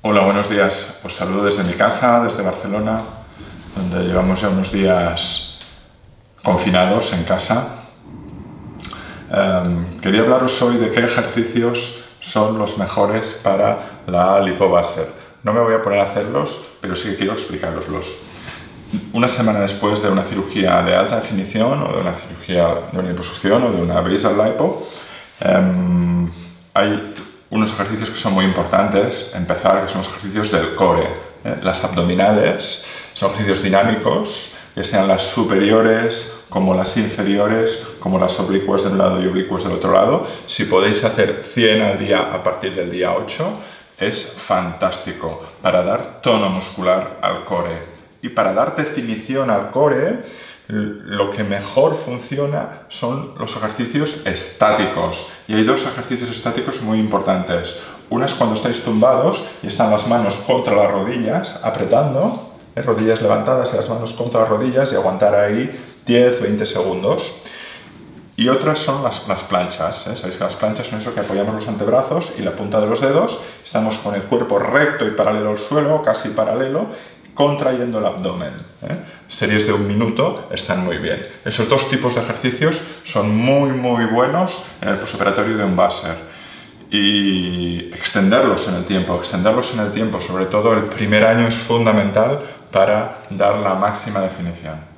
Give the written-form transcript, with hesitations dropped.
Hola, buenos días. Os saludo desde mi casa, desde Barcelona, donde llevamos ya unos días confinados en casa. Quería hablaros hoy de qué ejercicios son los mejores para la lipobaser. No me voy a poner a hacerlos, pero sí que quiero explicaroslos. Una semana después de una cirugía de alta definición o de una cirugía de una liposucción o de una basal lipo, hay unos ejercicios que son muy importantes empezar, que son los ejercicios del core. Las abdominales son ejercicios dinámicos, ya sean las superiores como las inferiores, como las oblicuas de un lado y oblicuas del otro lado. Si podéis hacer 100 al día a partir del día 8, es fantástico para dar tono muscular al core. Y para dar definición al core, lo que mejor funciona son los ejercicios estáticos. Y hay dos ejercicios estáticos muy importantes. Una es cuando estáis tumbados y están las manos contra las rodillas, apretando, rodillas levantadas y las manos contra las rodillas, y aguantar ahí 10-20 segundos. Y otras son las planchas. Sabéis que las planchas son eso que apoyamos los antebrazos y la punta de los dedos. Estamos con el cuerpo recto y paralelo al suelo, casi paralelo, contrayendo el abdomen. Series de 1 minuto están muy bien. Esos dos tipos de ejercicios son muy buenos en el posoperatorio de un baser. Y extenderlos en el tiempo, sobre todo el primer año, es fundamental para dar la máxima definición.